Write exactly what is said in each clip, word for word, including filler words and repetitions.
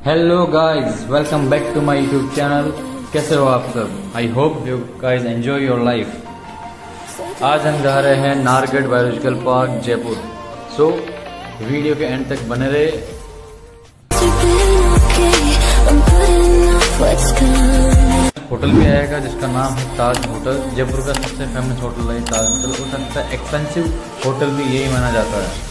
Hello guys, welcome back to my YouTube channel. कैसे हो आप सब? I hope you guys enjoy your life. आज हम जा रहे हैं Nahargarh biological park Jaipur. So so, video के एंड तक बने रहे। होटल भी आएगा जिसका नाम है ताज होटल। जयपुर का सबसे फेमस होटल है ताज होटल और सबसे एक्सपेंसिव होटल भी यही माना जाता है।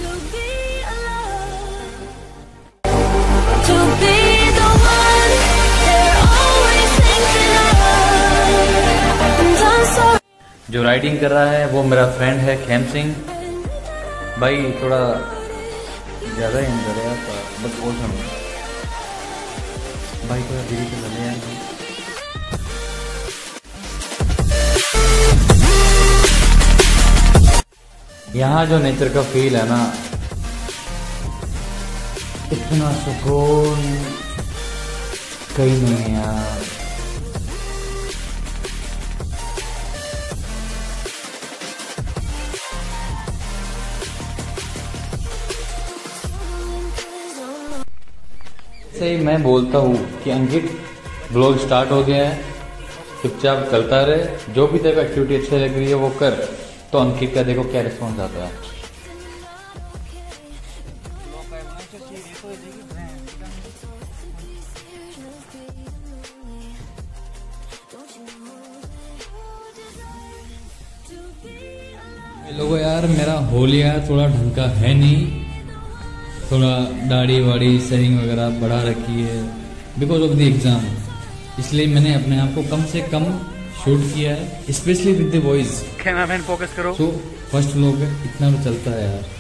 जो राइडिंग कर रहा है वो मेरा फ्रेंड है खेम सिंह भाई। थोड़ा ज्यादा ही कर रहा है बस और समझ भाई, थोड़ा धीरे से लगे हैं। यहाँ जो नेचर का फील है ना, इतना सुकून कहीं नहीं है यार। से ही मैं बोलता हूँ कि अंकित ब्लॉग स्टार्ट हो गया है, चुपचाप चलता रहे। जो भी तेरे को एक्टिविटी अच्छी लग रही है वो कर। तो अंकित का देखो क्या रिस्पॉन्स आता है। लोगों यार, मेरा होलिया थोड़ा ढंग का है नहीं। थोड़ा दाढ़ी वाड़ी सेविंग वगैरह बढ़ा रखी है बिकॉज ऑफ द एग्ज़ाम। इसलिए मैंने अपने आप को कम से कम शूट किया है, specially with the voice. Cameraman focus करो। सो फर्स्ट लोग है, इतना तो चलता है यार।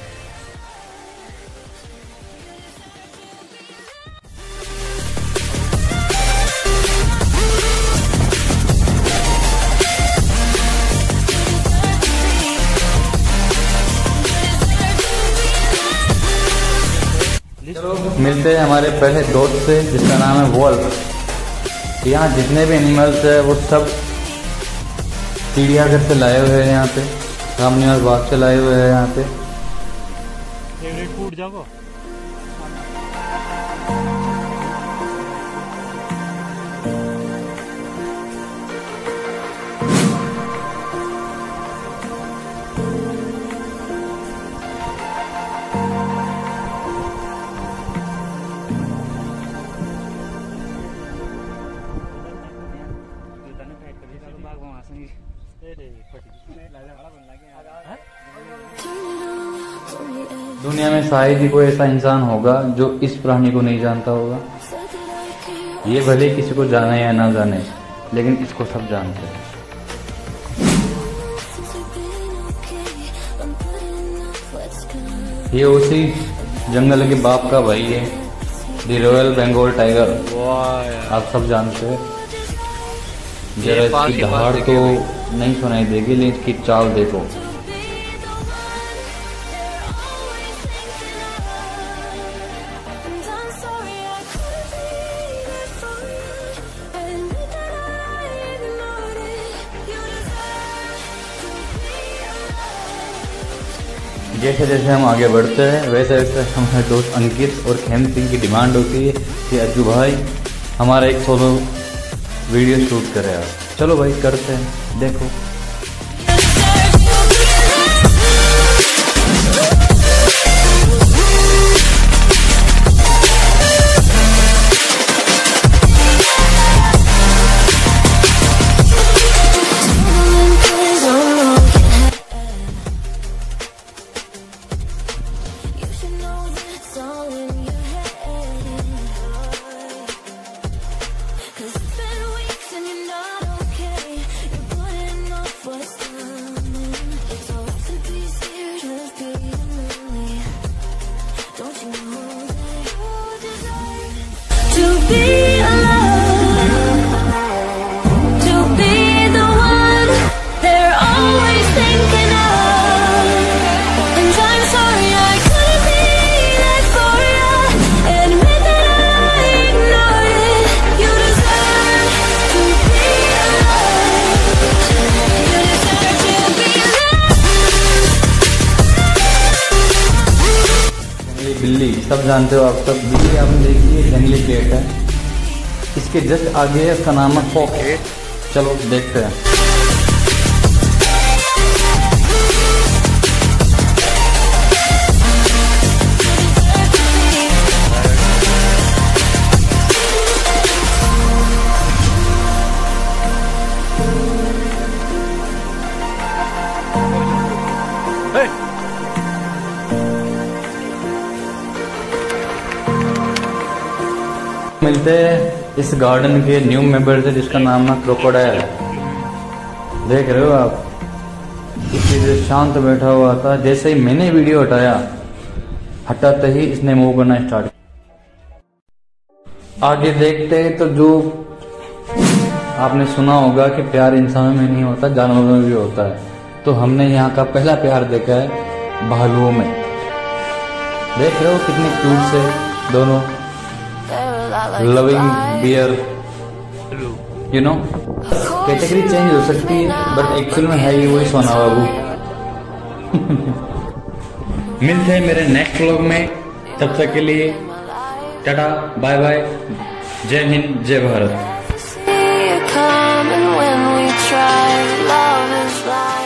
मिलते हैं हमारे पहले दोस्त से जिसका नाम है वॉल्फ। यहाँ जितने भी एनिमल्स है वो सब चिड़ियाघर से लाए हुए हैं। यहाँ पे सामने और बाग से लाए हुए हैं। यहाँ पे फेवरेट फूड जाओ। दुनिया में शायद ही कोई ऐसा इंसान होगा जो इस प्राणी को नहीं जानता होगा। ये भले किसी को जाने या ना जाने, लेकिन इसको सब जानते हैं। ये उसी जंगल के बाप का भाई है, द रॉयल बंगाल टाइगर। आप सब जानते हैं। जरा इसकी दहाड़ तो नहीं सुनाई देगी, लेकिन इसकी चाल देखो। जैसे जैसे हम आगे बढ़ते हैं वैसे वैसे हमारे दोस्त अंकित और खेम सिंह की डिमांड होती है कि अज्जू भाई हमारा एक सोलो वीडियो शूट करे यार। चलो भाई करते हैं, देखो। सब जानते हो आप सब। भी आपने देखी है जंगली केक है, इसके जस्ट आगे है, इसका नाम है पॉकेट। चलो देखते हैं। मिलते हैं इस गार्डन के न्यू मेंबर से, जिसका नाम है क्रोकोडाइल। देख रहे हो आप, इसलिए जो शांत बैठा हुआ था, जैसे ही मैंने वीडियो हटाया, हटाते ही इसने मूव करना स्टार्ट किया। आगे देखते हैं तो जो आपने सुना होगा कि प्यार इंसानों में नहीं होता, जानवरों में भी होता है। तो हमने यहाँ का पहला प्यार देखा है भालुओं में। देख रहे हो कितने क्यूट से दोनों, loving bear, you know. Category change हो सकती है, बट एक्चुअल में है ये वही सोना बाबू। मिलते हैं मेरे नेक्स्ट व्लॉग में, तब तक के लिए टाटा बाय बाय, जय हिंद जय भारत।